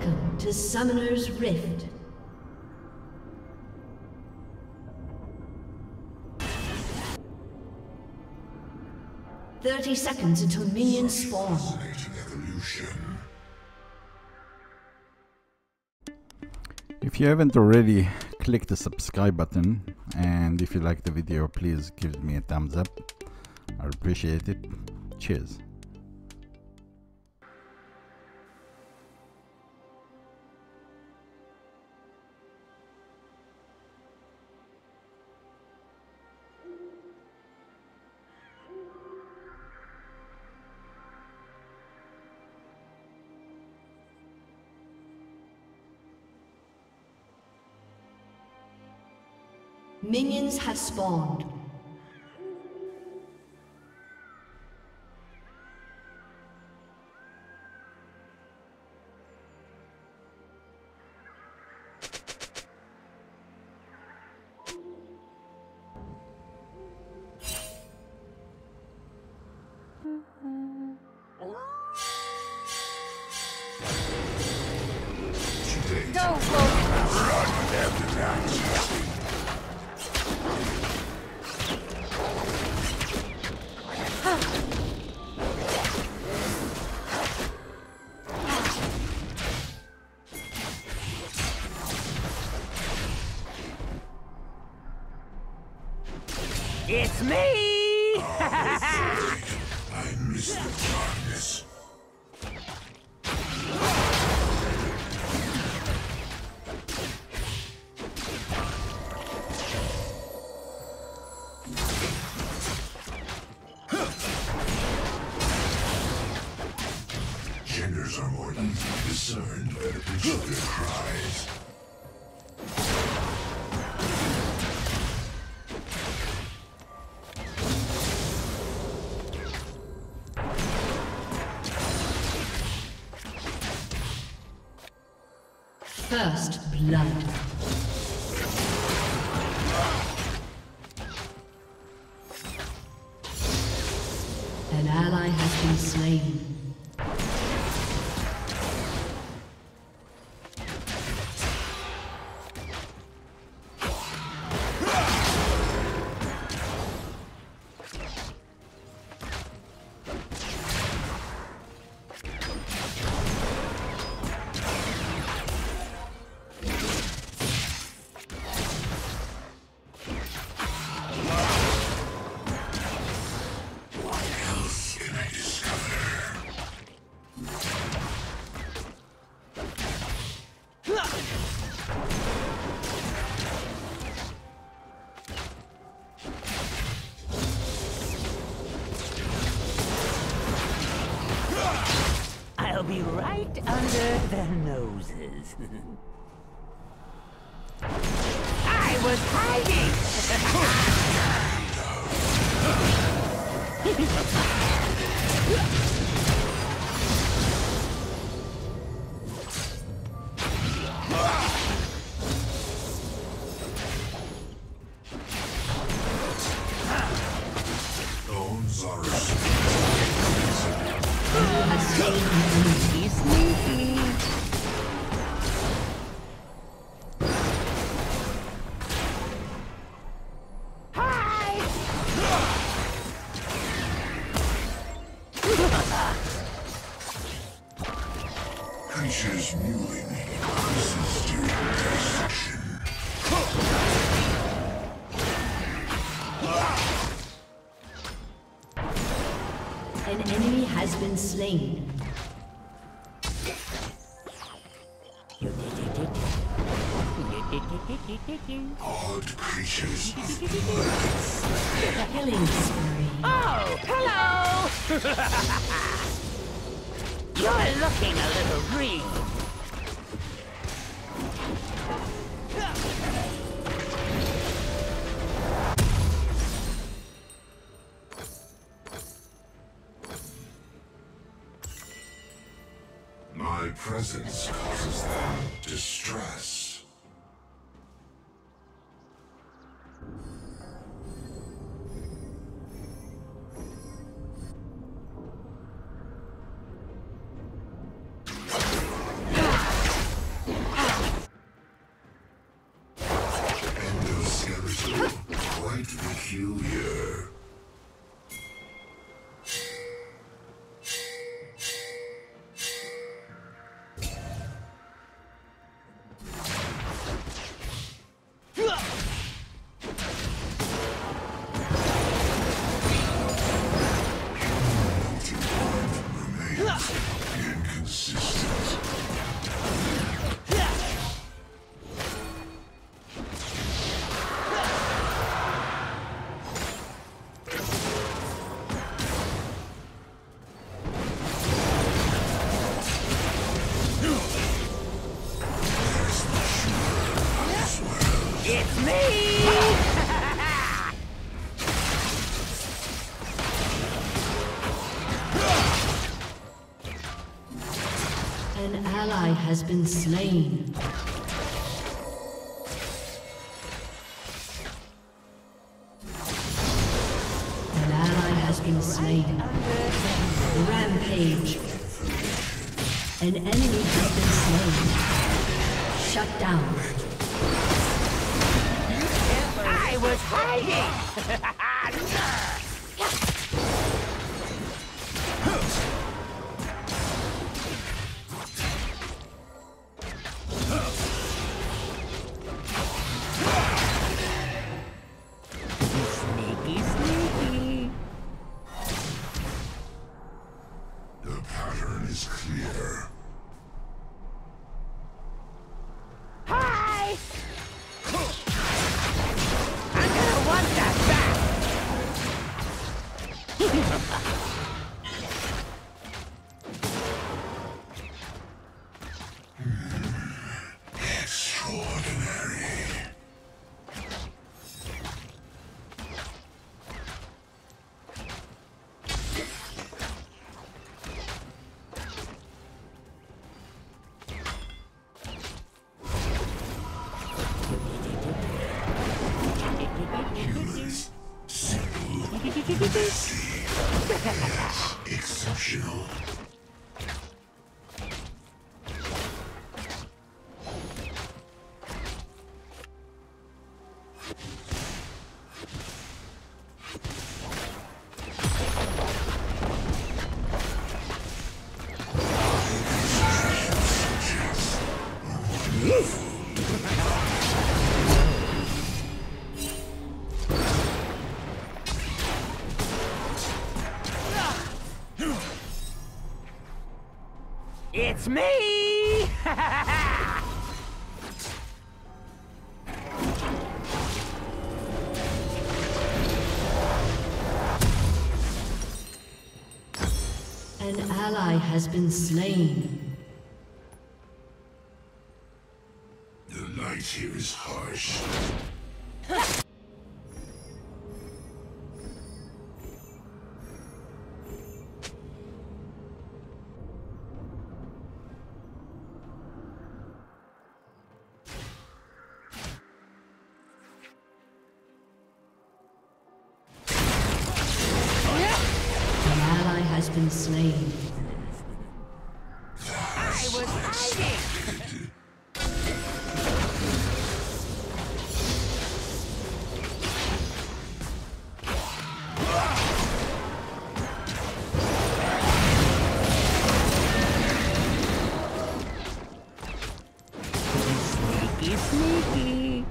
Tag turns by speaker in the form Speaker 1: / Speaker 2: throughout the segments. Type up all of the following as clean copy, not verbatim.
Speaker 1: Welcome to Summoner's Rift. "30 seconds until minions spawn."
Speaker 2: If you haven't already, click the subscribe button, and if you like the video, please give me a thumbs up. I appreciate it. Cheers.
Speaker 1: Minions have spawned.
Speaker 3: It's me!
Speaker 4: I miss the darkness. Genders are more easily discerned by the pitch of their cries.
Speaker 1: First blood. An ally has been slain.
Speaker 3: I'll be right under their noses. I was hiding!
Speaker 4: Fonz are
Speaker 3: He's sneaky. Hi!
Speaker 4: creatures mewing increases during dissection.
Speaker 1: An enemy has been slain.
Speaker 4: Odd creatures of
Speaker 1: Killing spree.
Speaker 3: Oh, hello! You're looking a little green.
Speaker 4: my presence causes them distress.
Speaker 1: An ally has been slain. An ally has been slain. Rampage. An enemy has been slain. Shut down.
Speaker 3: I was hiding! Sneaky, sneaky.
Speaker 4: The pattern is clear.
Speaker 3: Hi! I'm gonna want that back!
Speaker 4: Extraordinary. Humans, simple, messy, exceptional.
Speaker 3: It's me!
Speaker 1: An ally has been slain.
Speaker 4: The light here is harsh.
Speaker 1: An ally has been slain.
Speaker 3: I was hiding! Sneaky, sneaky.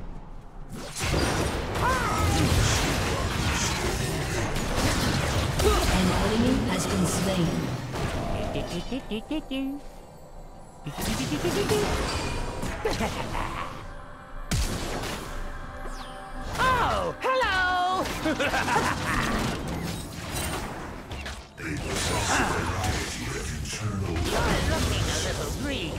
Speaker 1: An enemy has been slain.
Speaker 3: Oh, hello!
Speaker 4: They possess a variety of internal
Speaker 3: You're looking a little green.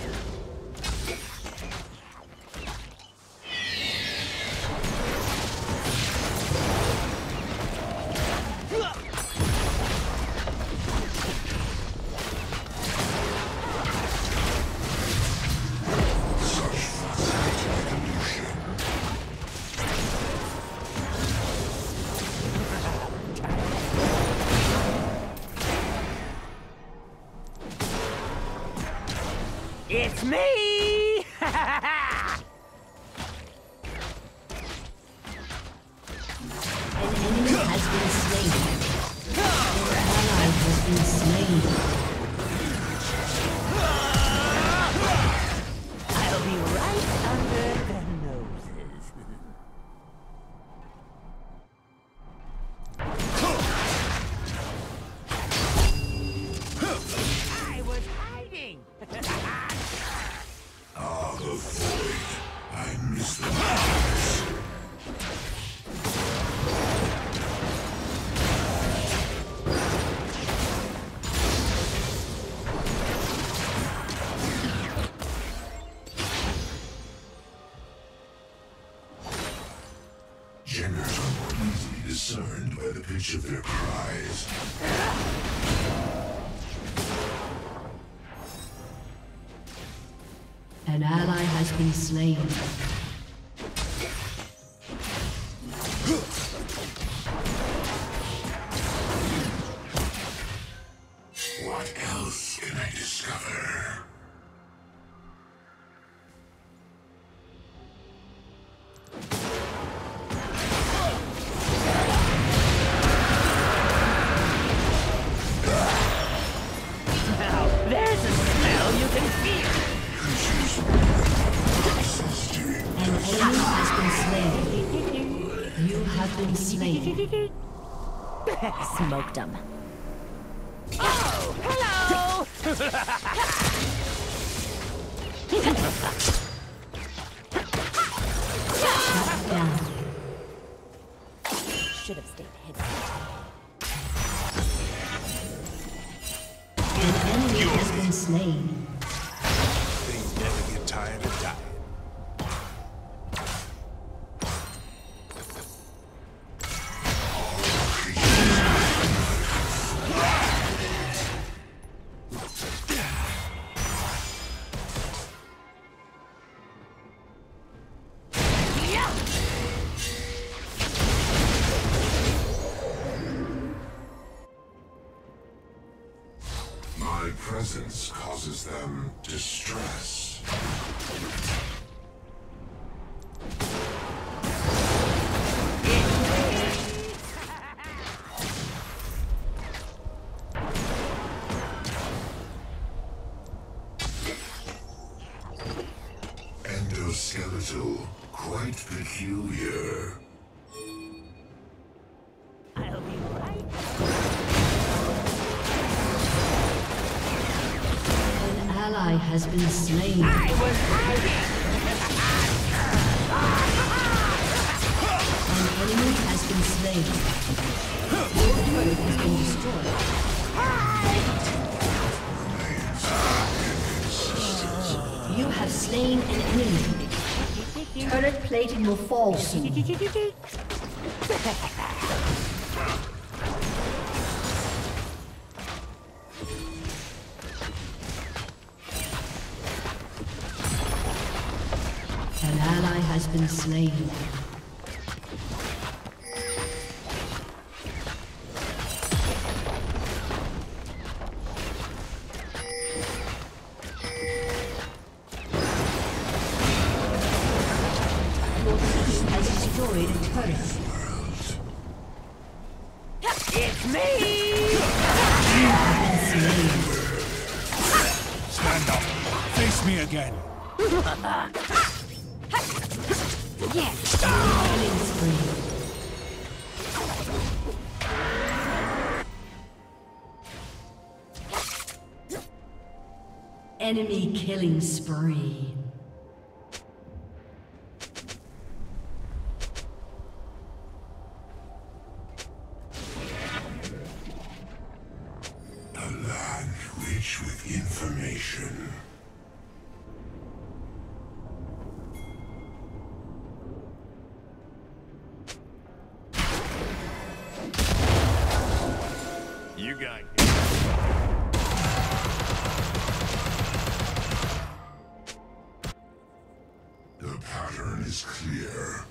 Speaker 3: It's me!
Speaker 1: An enemy has been slain. Your ally has been slain.
Speaker 3: I'll be right under their noses. I was hiding!
Speaker 4: Ah, the void. I miss the darkness. Genders are more easily discerned by the pitch of their cries.
Speaker 1: An ally has been slain.
Speaker 4: What else can I discover?
Speaker 3: Now, there's a smell you can feel.
Speaker 1: An enemy has been slain. You have been slain.
Speaker 5: Smoked them.
Speaker 3: Oh, hello!
Speaker 1: Shut down.
Speaker 5: Should have stayed hidden.
Speaker 1: An enemy has been slain.
Speaker 6: They never get tired of dying.
Speaker 4: My presence causes them distress. Endoskeletal, quite peculiar.
Speaker 3: I'll be right.
Speaker 1: An ally has been slain.
Speaker 3: I was hiding.
Speaker 1: An enemy has been slain. Your turret has been destroyed. You have slain an enemy. Turret plating will fall soon. An ally has been slain. Your team has destroyed a turret.
Speaker 3: It's me!
Speaker 6: Stand up. Face me again.
Speaker 1: Killing spree. Enemy killing spree.
Speaker 4: A land rich with information.
Speaker 6: You got
Speaker 4: The pattern is clear.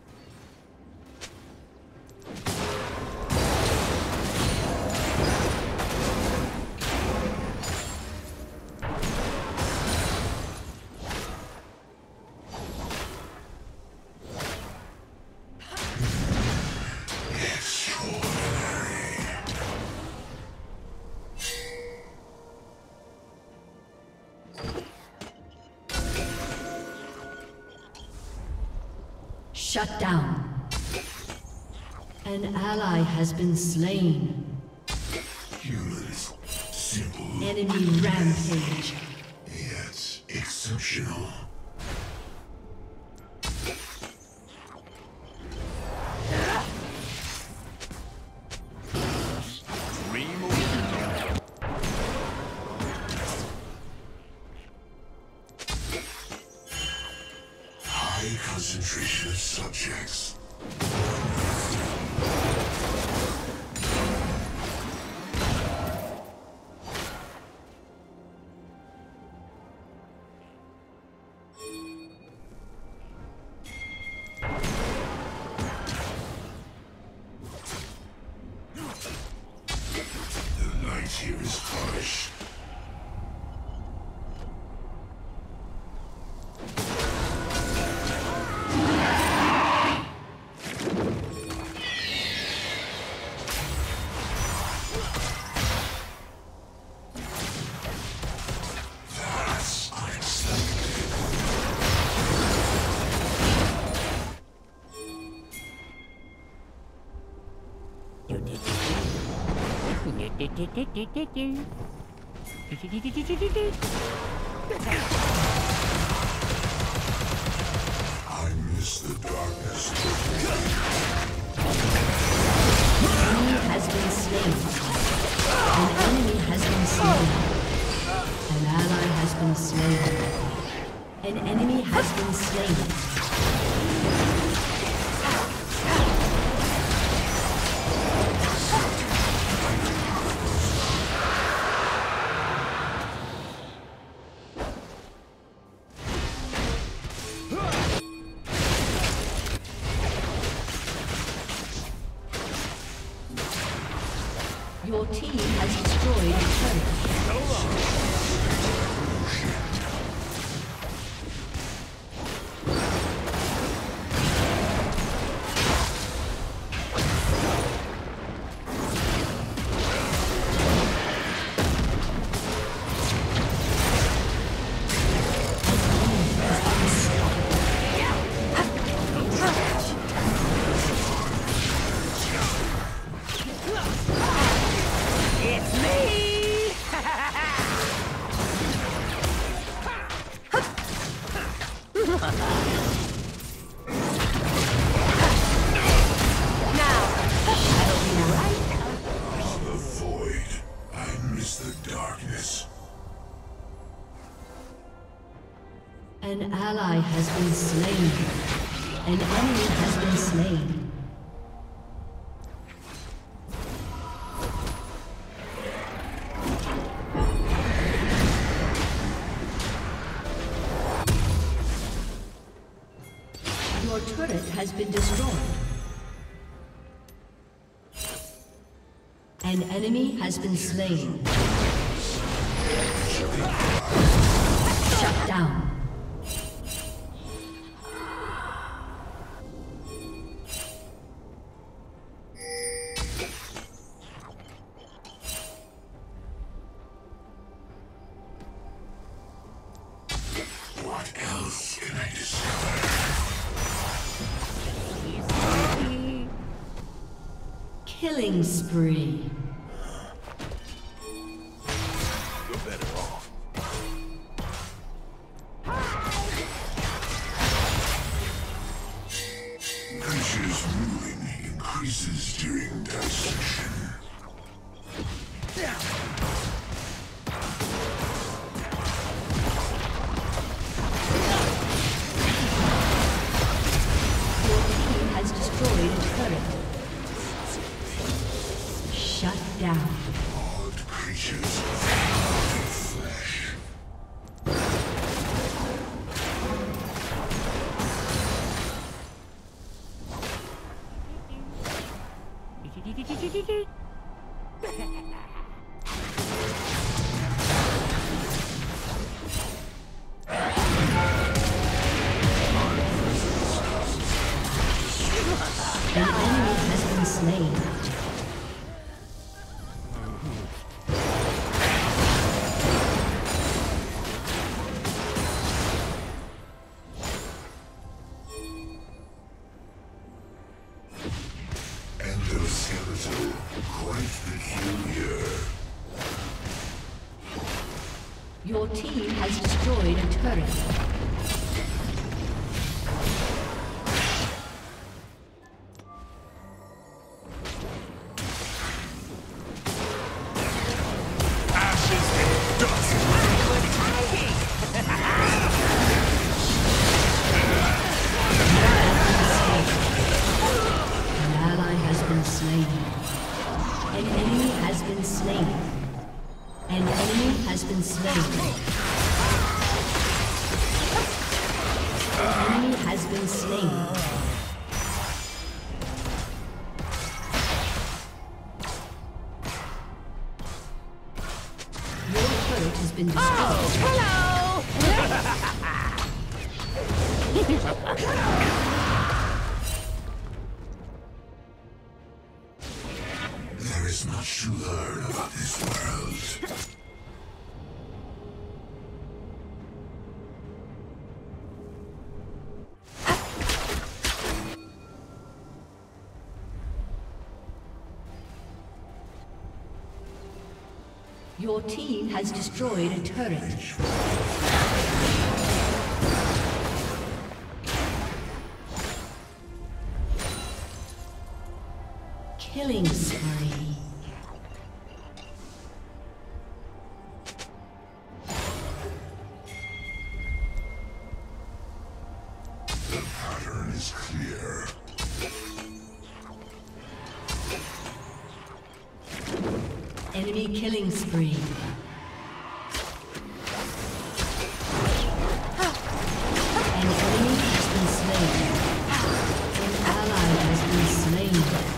Speaker 1: Shut down. An ally has been slain.
Speaker 4: Humans, simple,
Speaker 1: Enemy rampage.
Speaker 4: yet exceptional. High concentration of subjects. I miss the darkness.
Speaker 1: Enemy has been slain. An enemy has been slain. An ally has been slain. An enemy has been slain. Your team has destroyed a turret.
Speaker 4: The void. I miss the darkness.
Speaker 1: An ally has been slain. An enemy has been slain. Your turret has been destroyed. An enemy has been slain. Shut down.
Speaker 4: What else can I discover?
Speaker 1: Killing spree.
Speaker 6: You're better off.
Speaker 4: Creatures moving increases during dissection.
Speaker 1: Your team has destroyed a turret. Shut down.
Speaker 4: Odd creatures of flesh.
Speaker 1: An enemy has been slain.
Speaker 4: Endoskeletal, quite peculiar.
Speaker 1: Your team has destroyed a turret.
Speaker 6: Ashes and dust.
Speaker 1: An ally has been slain. An enemy has been slain. An enemy has been slain. An enemy has been slain. Your turret has been destroyed.
Speaker 4: There is much to learn about this world.
Speaker 1: Your team has destroyed a turret. Killing spree.
Speaker 4: The pattern is clear.
Speaker 1: Enemy killing spree. An enemy has been slain. An ally has been slain.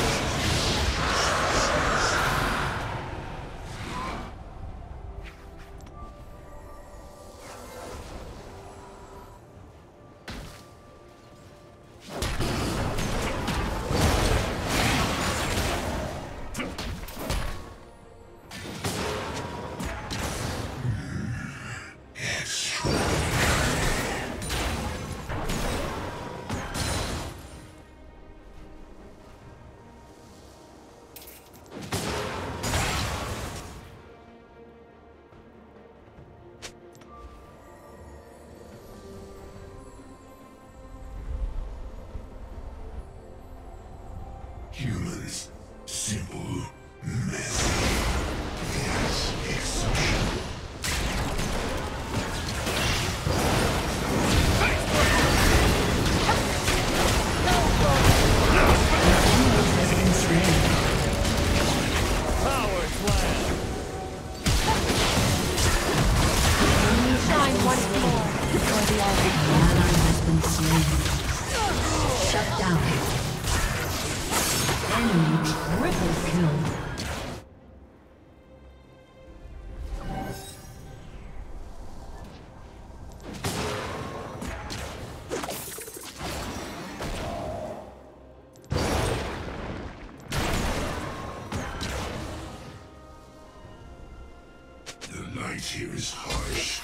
Speaker 4: Humans, simple, messy, yes, exceptional.
Speaker 6: Power slam.
Speaker 5: Shine once more before the
Speaker 1: An ally has been slain. Shut down. Enemy triple kill.
Speaker 4: The light here is harsh.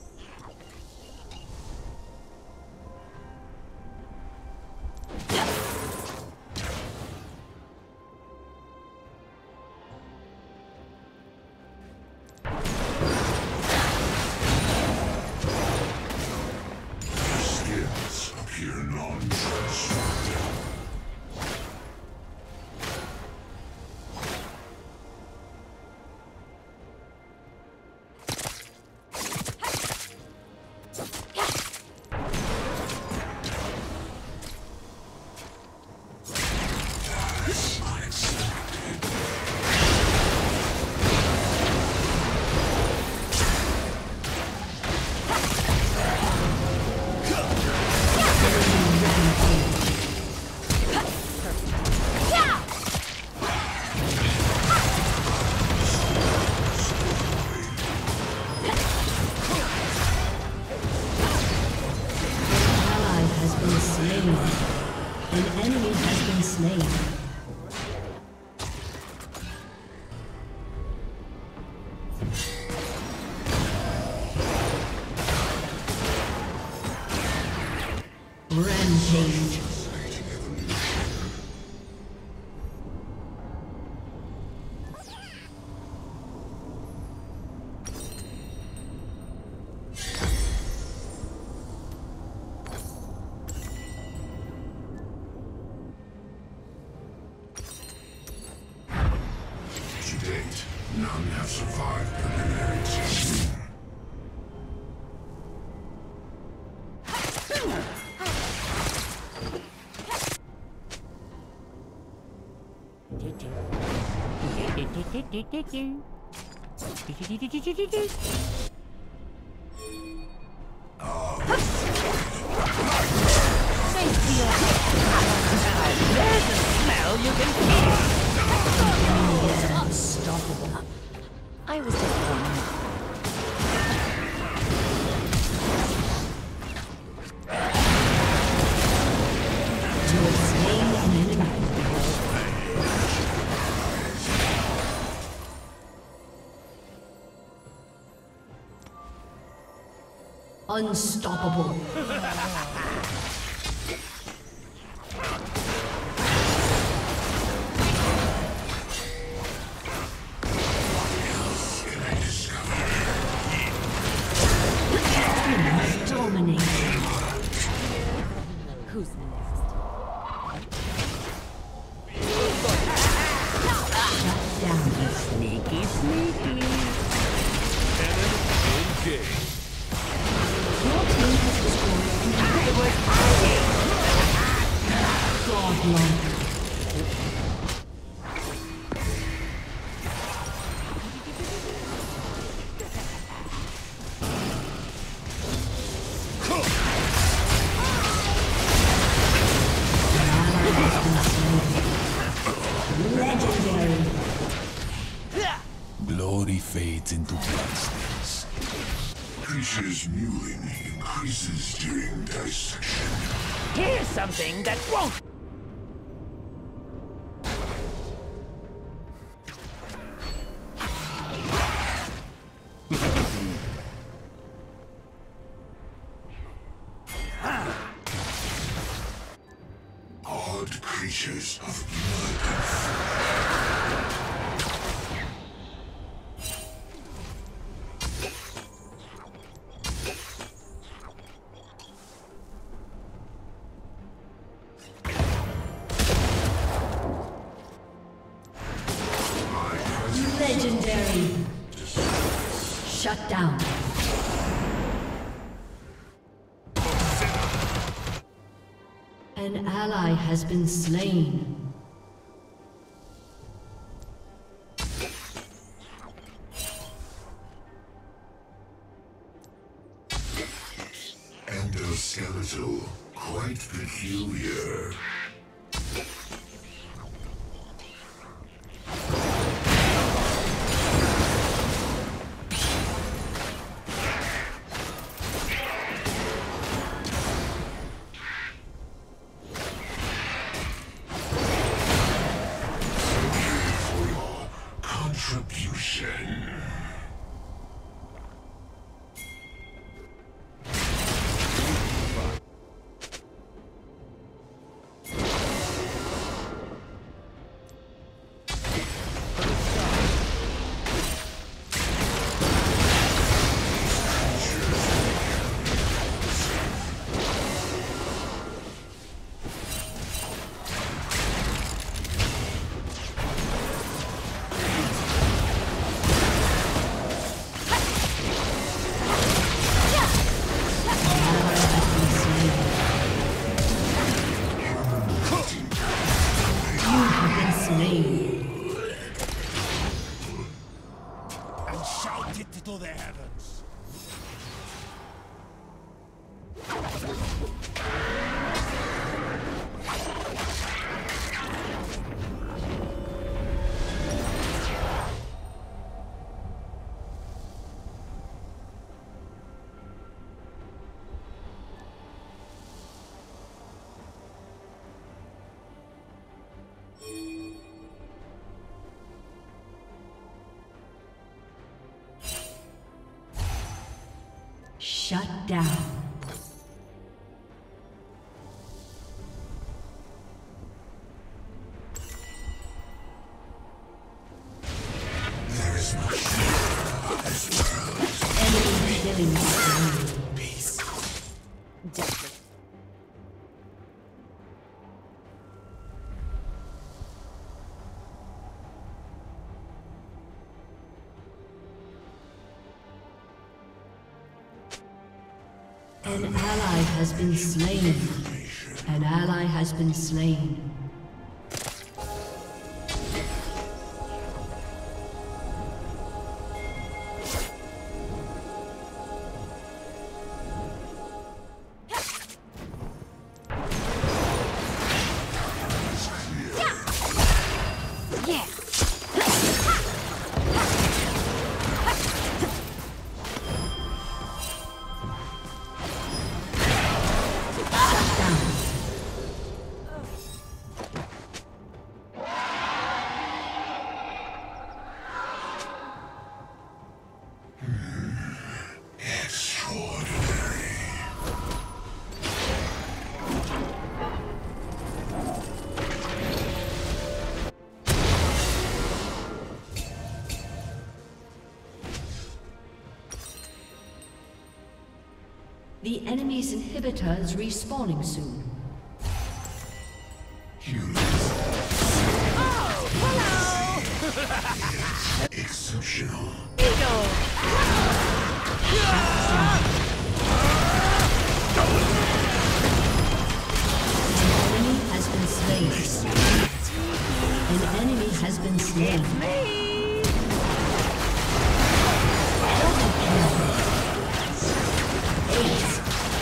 Speaker 4: Skills appear non-transferable. That's unexpected.
Speaker 1: Ally has been slain. An enemy has been slain. Rampage.
Speaker 4: To date, none have survived preliminary testing.
Speaker 3: There's a smell you can feel.
Speaker 1: Unstoppable.
Speaker 5: I was just wondering.
Speaker 1: You have slain an enemy. Unstoppable. Dominating.
Speaker 5: Who's next?
Speaker 1: Shut down.
Speaker 5: Sneaky, sneaky.
Speaker 6: Cannon engaged.
Speaker 1: Your team has destroyed an
Speaker 5: I was hiding.
Speaker 1: godlike. Legendary.
Speaker 4: Glory fades into bloodstains. Creature's mewing increases during dissection.
Speaker 3: Here's something that won't.
Speaker 4: Odd creatures of blood.
Speaker 1: Legendary. Shut down. An ally has been slain.
Speaker 4: Endoskeletal, quite peculiar. For your contribution.
Speaker 6: And shout it to the heavens.
Speaker 1: Shut down.
Speaker 4: There is much fear this world.
Speaker 1: Enemy killing spree.
Speaker 4: Peace.
Speaker 5: Desperate.
Speaker 1: An ally has been slain. An ally has been slain.
Speaker 5: Yeah.
Speaker 1: The enemy's inhibitor is respawning soon.
Speaker 4: Exceptional.
Speaker 1: An enemy has been slain. Ace.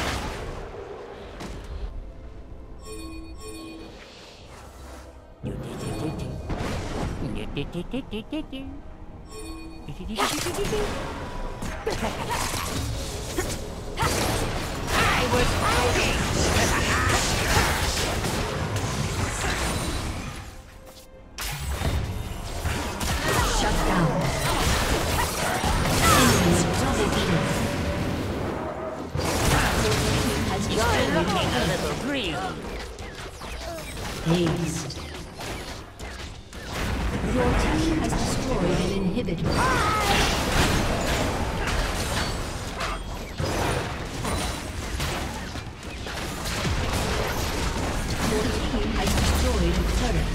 Speaker 3: I was hiding.
Speaker 1: Shut down. Enemies double kill. Has
Speaker 3: You're looking a little green.
Speaker 1: Aced. Your team has destroyed an inhibitor. Your team has destroyed a turret.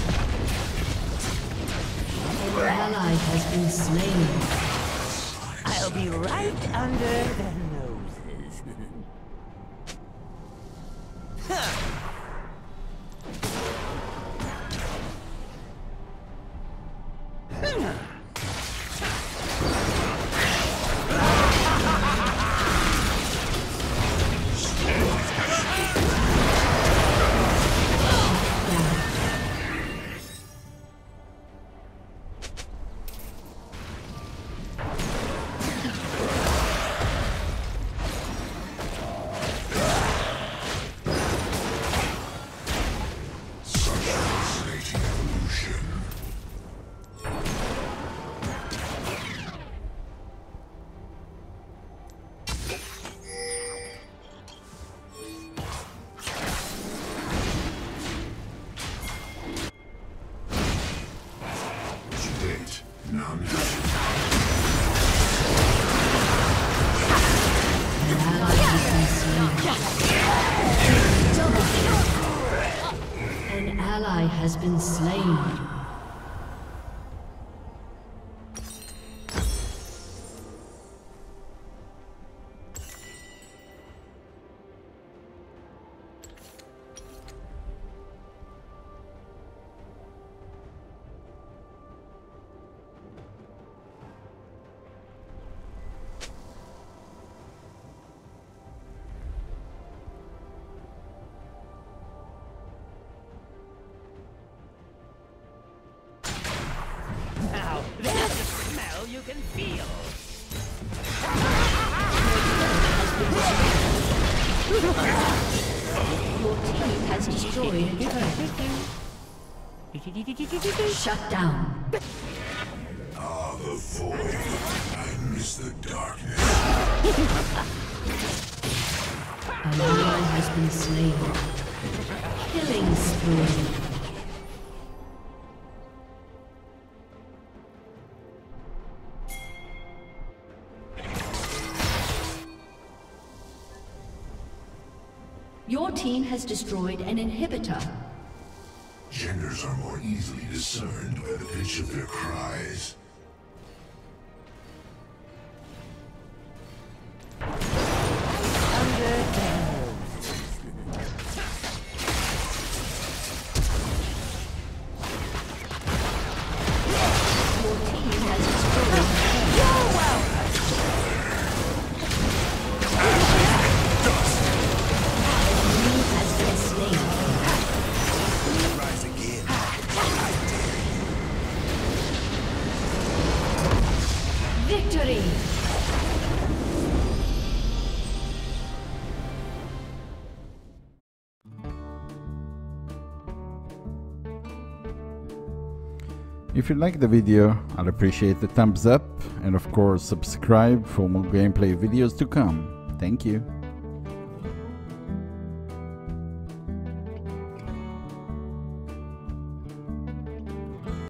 Speaker 1: An ally has been slain.
Speaker 3: I'll be right under their noses.
Speaker 1: An ally has been slain.
Speaker 3: Now, there's a smell you can feel.
Speaker 1: Your team has destroyed a turret. Shut down.
Speaker 4: Ah, the void. I miss the darkness.
Speaker 1: An ally has been slain. Killing spree. Your team has destroyed an inhibitor.
Speaker 4: Genders are more easily discerned by the pitch of their cries.
Speaker 3: Under their
Speaker 1: Your team has destroyed.
Speaker 3: You're welcome.
Speaker 1: Enemy has been slain.
Speaker 6: Rise again.
Speaker 1: Victory!
Speaker 2: If you like the video, I'd appreciate the thumbs up and of course subscribe for more gameplay videos to come. Thank you.